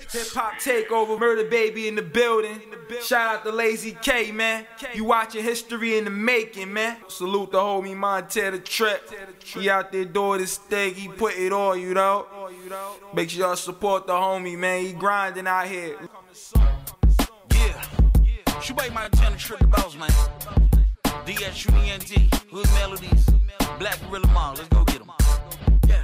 Hip hop takeover, Murder Baby in the building. Shout out to Lazy K, man. You watching history in the making, man. Salute the homie Montana Trap. He out there doing his thing, he put it on, you know. Make sure y'all support the homie, man. He grinding out here. Yeah, Shoebay Montana Trap the boss, man. DSUENT, Hood Melodies, Black Gorilla Mall, let's go get them. Yeah.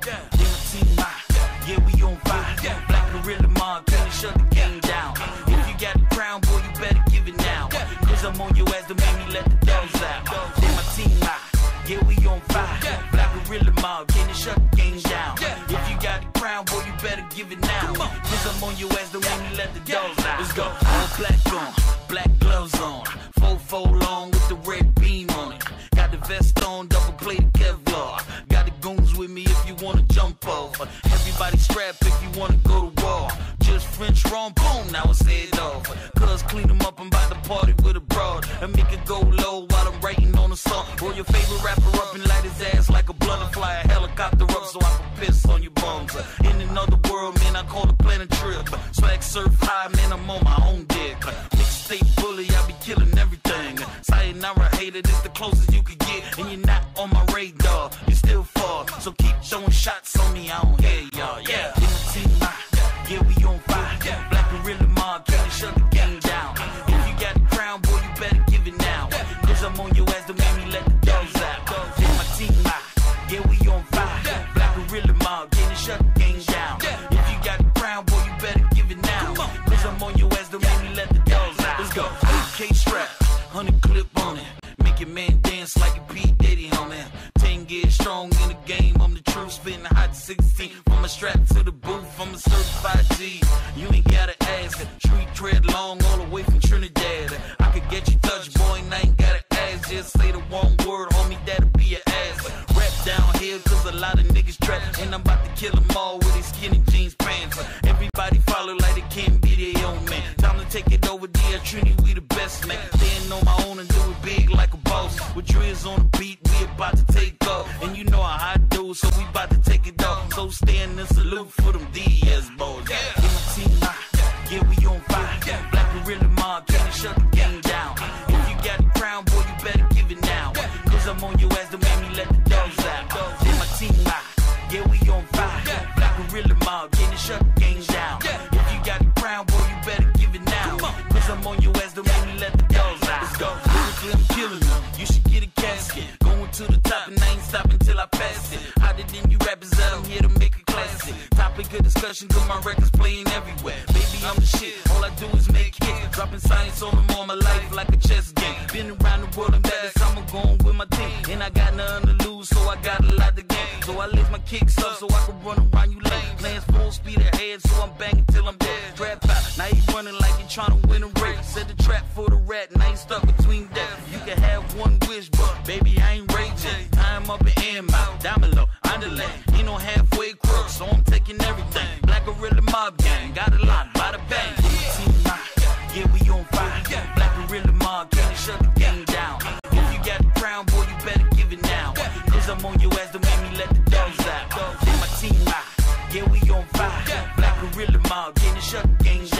Yeah, we on fire. Black Gorilla Mall, can you shut the game down? If you got the crown, boy, you better give it now. Cause I'm on your ass, don't make me let the dogs out. Then my team out. Yeah, we on fire. Black Gorilla Mall, can you shut the game down? If you got the crown, boy, you better give it now. Cause I'm on your ass, don't make me let the dogs out. Let's go. All black on, black gloves on. 4-4 long with the red beam on it. Got the vest on, double plated Kevlar. Got the goons with me if you wanna jump off. Everybody strap if you wanna go to war. Just French wrong, boom, now it's head off. Cuz clean them up, I'm about to party with a broad. And make it go low while I'm writing on a song. Roll your favorite rapper up and light his ass like a blunt. Fly a helicopter up so I can piss on your bums. In another world, man, I call it planet trip. Swag surf high, man, I'm on my own dick. Mixtape bully, I be killing everything. Sayonara hater, this the closest you could get. And you're not on my radar, you still fall. So keep throwing shots on me, I don't hear y'all. Yeah, in my team, yeah, we on fire. Black Gorilla Mall, can you shut the game down? If you got the crown, boy, you better give it now. Cause I'm on your ass, don't make me let the dogs out. In my team, yeah, we on fire. Black Gorilla Mall, can you shut the game down? If you got the crown, boy, you better give it now. Cause I'm on your ass, don't make me let the dogs out. Let's go. AK strap, 100 clip on it. Make your man dance like a P. Diddy, homie. 10 years strong in the game, I'm the truth. Spitting hot 16 from a strap to the booth. I'm a certified G. You ain't gotta ask. Street tread long all the way from Trinidad. I could get you touched, boy, and I ain't gotta ask. Just say the one word, homie, that'll be your ass. Rap down here, cause a lot of niggas trap. And I'm about to kill them all with these skinny jeans pants. Everybody follow like they can't be their own man. Time to take it over, dear Trini, we the best, man. Stand on my own and do it big like a boss. With Driz on the beat, we about to take off. And you know how I do, so we about to take it off. So stand and salute for them DS boys. Yeah, my team, yeah, we on fire. Black Gorilla Mall, can you shut the game down? If you got the crown, boy, you better give it now. Cause I'm on your ass, don't make me let the dogs out. Then my team, yeah, we on fire. Black Gorilla Mall, can you shut the game down? If you got the crown, boy, you better give it now. Cause I'm on your ass, don't make me let the dogs out. Let's go. Lyrically, I'm killing them. You should get a casket. Going to the top and I ain't stopping till I pass it. Hotter than you rappers that I'm here to make a classic. Topic of discussion, cause my records playing everywhere. Baby, I'm the shit. All I do is make hits. Dropping science on them all my life like a chess game. Been around the world and back, I'm going with my team. And I got nothing to lose, so I got a lot to gain. So I lift my kicks up so I can run around you lane. Plans full speed ahead, so I'm banging till I'm dead. Trap out, now you running like you trying to win a race. Set the trap for the rat, and I ain't stuck between death. You can have one wish, but baby, I ain't raging. Time up and aim out, down below, underlay. Ain't no halfway crook, so I'm taking everything. Black Gorilla Mob gang, got a lot, by the bang. Yeah, we on fire. Black Gorilla Mob, can you shut the game down? If you got the crown, boy, you better give it now. Cause I'm on your ass, don't make me let the dogs out. Then my team out. Yeah, we on fire. Black Gorilla Mob, can you shut the game down?